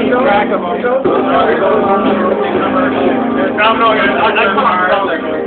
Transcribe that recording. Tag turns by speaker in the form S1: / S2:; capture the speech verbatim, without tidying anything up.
S1: keep track of them. No, no, I, I come on.